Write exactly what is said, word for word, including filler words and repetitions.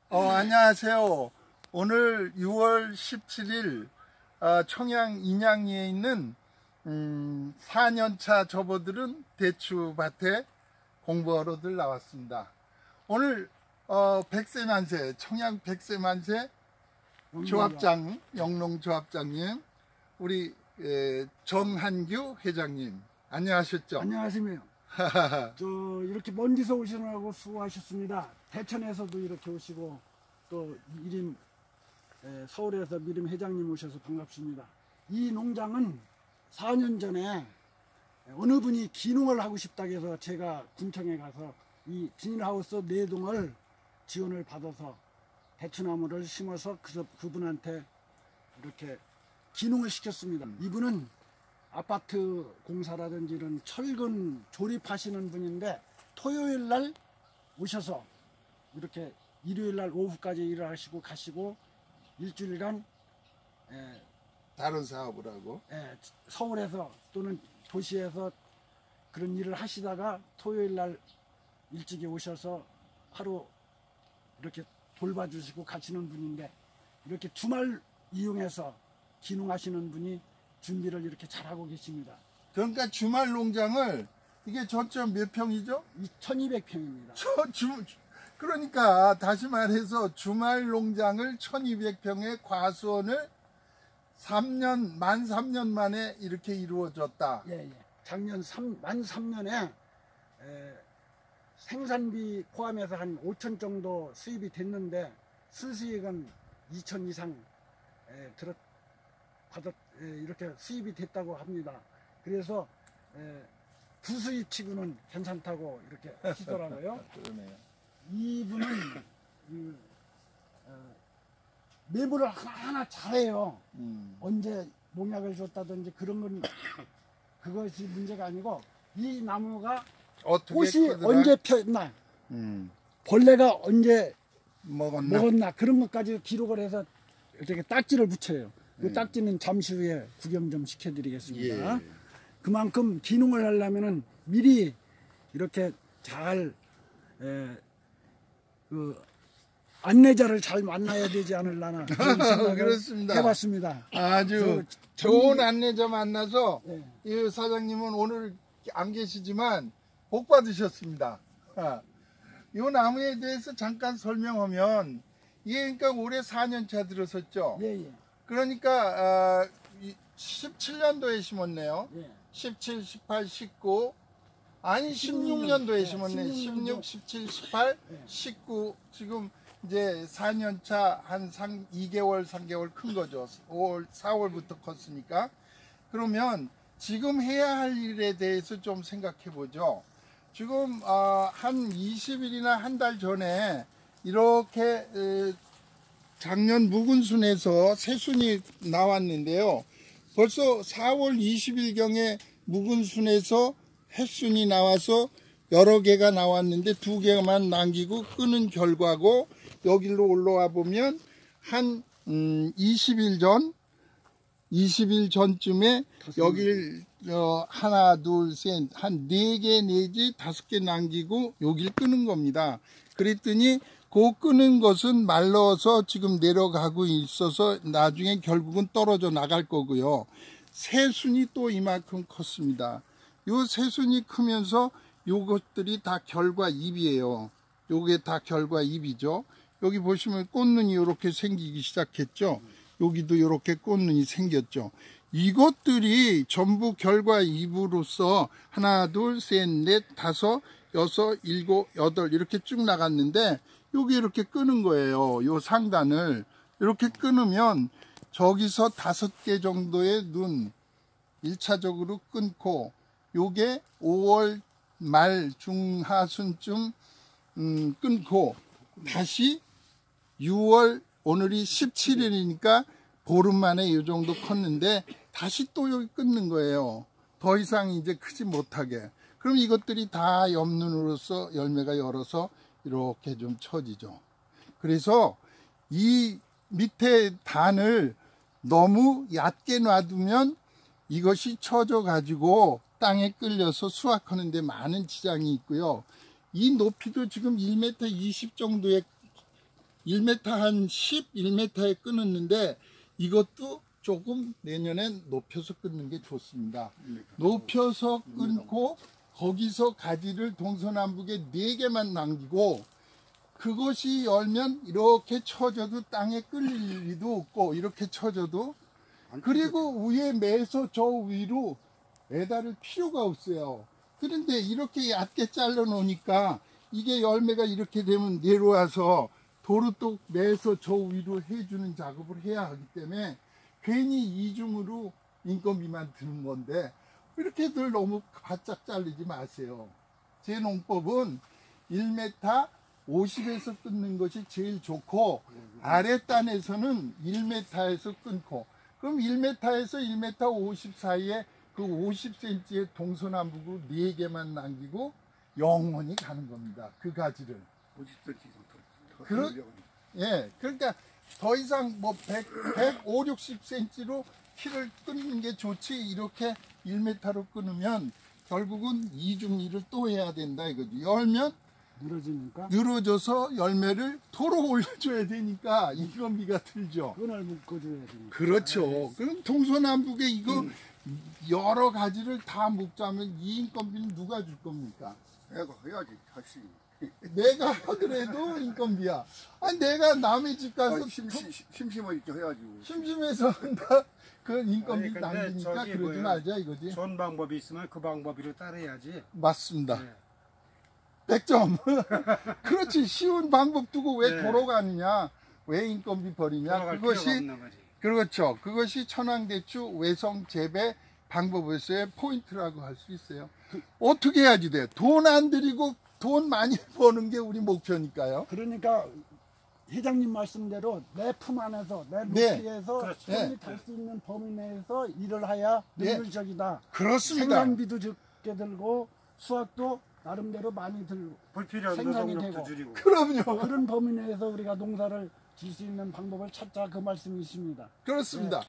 어, 안녕하세요. 오늘 유월 십칠일 어, 청양 인양리에 있는 음, 사 년차 접어들은 대추밭에 공부하러들 나왔습니다. 오늘 어, 백세만세, 청양 백세만세 조합장, 영농조합장님, 우리 에, 정한규 회장님, 안녕하셨죠? 안녕하세요. 저 이렇게 먼 데서 오시느라고 수고하셨습니다. 대천에서도 이렇게 오시고 또 미림 에, 서울에서 미림 회장님 오셔서 반갑습니다. 이 농장은 사 년 전에 어느 분이 기농을 하고 싶다고 해서 제가 군청에 가서 이 비닐하우스 네 동을 지원을 받아서 대추나무를 심어서 그, 그분한테 이렇게 기농을 시켰습니다. 이분은 아파트 공사라든지 이런 철근 조립하시는 분인데 토요일 날 오셔서 이렇게 일요일 날 오후까지 일을 하시고 가시고 일주일간 에, 다른 사업을 하고 에, 서울에서 또는 도시에서 그런 일을 하시다가 토요일 날 일찍이 오셔서 하루 이렇게 돌봐주시고 가시는 분인데 이렇게 주말 이용해서 기농하시는 분이 준비를 이렇게 잘하고 계십니다. 그러니까 주말 농장을 이게 전점 몇 평이죠? 천이백 평입니다. 저, 주, 그러니까 다시 말해서 주말 농장을 천이백 평의 과수원을 삼 년, 만 삼 년 만에 이렇게 이루어졌다. 예, 예. 작년 삼, 만 삼 년에 에, 생산비 포함해서 한 오천 정도 수입이 됐는데 수수익은 이천 이상 에, 들었, 받았, 에, 이렇게 수입이 됐다고 합니다. 그래서 에, 부수입치고는 괜찮다고 이렇게 하시더라고요. 그러네요. 이분은 그, 어, 매부를 하나하나 잘해요. 음. 언제 농약을 줬다든지 그런 건 그것이 문제가 아니고 이 나무가 꽃이 크더라? 언제 폈나 음. 벌레가 언제 먹었나? 먹었나 그런 것까지 기록을 해서 이렇게 딱지를 붙여요. 그 음. 딱지는 잠시 후에 구경 좀 시켜드리겠습니다. 예. 그만큼 기농을 하려면은 미리 이렇게 잘 에, 그 안내자를 잘 만나야 되지 않을라나 그런 생각을 그렇습니다. 해봤습니다. 아주 저, 좋은 안내자 만나서 네. 이 사장님은 오늘 안 계시지만 복 받으셨습니다. 아, 이 나무에 대해서 잠깐 설명하면 이게 그러니까 올해 사 년 차 들어섰죠. 예, 예. 그러니까 아, 십칠 년도에 심었네요. 예. 십칠, 십팔, 십구 아니 십육 년도에 심었네. 십육, 십칠, 십팔, 십구 지금 이제 사 년 차 한 이 개월, 삼 개월 큰 거죠. 오월, 사월부터 컸으니까. 그러면 지금 해야 할 일에 대해서 좀 생각해 보죠. 지금 어, 한 이십 일이나 한 달 전에 이렇게 에, 작년 묵은순에서 새순이 나왔는데요. 벌써 사월 이십일경에 묵은순에서 햇순이 나와서 여러 개가 나왔는데 두 개만 남기고 끄는 결과고, 여기로 올라와 보면 한 음, 이십 일 전 이십 일 전쯤에 여길 어, 하나 둘 셋 한 네 개 내지 다섯 개 남기고 여길 끄는 겁니다. 그랬더니 그 끄는 것은 말라서 지금 내려가고 있어서 나중에 결국은 떨어져 나갈 거고요. 새순이 또 이만큼 컸습니다. 요 새순이 크면서 요것들이 다 결과 잎이에요. 요게 다 결과 잎이죠. 여기 보시면 꽃눈이 이렇게 생기기 시작했죠. 여기도 이렇게 꽃눈이 생겼죠. 이것들이 전부 결과 잎으로서 하나, 둘, 셋, 넷, 다섯, 여섯, 일곱, 여덟 이렇게 쭉 나갔는데 여기 이렇게 끄는 거예요. 요 상단을 이렇게 끊으면 저기서 다섯 개 정도의 눈 일 차적으로 끊고 요게 오월 말 중하순쯤 음, 끊고 다시 유월 오늘이 십칠 일이니까 보름 만에 이 정도 컸는데 다시 또 여기 끊는 거예요. 더 이상 이제 크지 못하게. 그럼 이것들이 다 엽눈으로서 열매가 열어서 이렇게 좀 처지죠. 그래서 이 밑에 단을 너무 얕게 놔두면 이것이 처져 가지고 땅에 끌려서 수확하는 데 많은 지장이 있고요. 이 높이도 지금 일 미터 이십 정도의 일 미터 한 십일 미터에 끊었는데 이것도 조금 내년엔 높여서 끊는 게 좋습니다. 높여서 끊고 거기서 가지를 동서남북에 네 개만 남기고 그것이 열면 이렇게 쳐줘도 땅에 끌릴 일도 없고 이렇게 쳐줘도 그리고 위에 매서 저 위로 매달을 필요가 없어요. 그런데 이렇게 얕게 잘라 놓으니까 이게 열매가 이렇게 되면 내려와서 도루독 매서 저 위로 해주는 작업을 해야 하기 때문에 괜히 이중으로 인건비만 드는 건데 이렇게들 너무 바짝 자르지 마세요. 제 농법은 일 미터 오십에서 끊는 것이 제일 좋고 아랫단에서는 일 미터에서 끊고 그럼 일 미터에서 일 미터 오십 사이에 그 오십 센티미터의 동서남북으로 네 개만 남기고 영원히 가는 겁니다. 그 가지를. 오십 센티미터 더, 더 그러, 늘려가지고. 예, 그러니까 더 이상 뭐 백, 백오십, 육십 센티미터로 키를 끊는 게 좋지 이렇게 일 미터로 끊으면 결국은 이중 일을 또 해야 된다 이거죠. 열면 늘어지니까 늘어져서 열매를 도로 올려줘야 되니까 인건비가 들죠. 끈을 묶어줘야 되니까. 그렇죠. 그럼 동서남북에 이거 여러 가지를 다 묶자면 이 인건비는 누가 줄 겁니까? 내가 해야지 다시. 내가 하더라도 인건비야. 아니 내가 남의 집 가서 아, 심심 심심하니까 해야지. 심심해서 한다. 그 인건비 아니, 근데 남기니까 저기 그러지 뭐야. 말자 이거지. 좋은 방법이 있으면 그 방법으로 따라야지. 맞습니다. 네. 백 점. 그렇지. 쉬운 방법 두고 왜 네. 도로 가느냐. 왜 인건비 버리냐. 돌아갈 그것이 필요가 없는 거지. 그렇죠. 그것이 천황대추 외성 재배 방법에서의 포인트라고 할 수 있어요. 어떻게 해야지 돼요? 돈 안 들이고 돈 많이 버는 게 우리 목표니까요. 그러니까 회장님 말씀대로 내 품 안에서 내 네. 높이에서 그렇죠. 손이 네. 닿을 수 있는 범위 내에서 일을 해야 네. 능률적이다. 그렇습니다. 생산비도 적게 들고 수확도 나름대로 많이 들고 불필요한 생산이 노동력도 되고. 줄이고. 그럼요. 그런 범위 내에서 우리가 농사를 질 수 있는 방법을 찾자 그 말씀이십니다. 그렇습니다.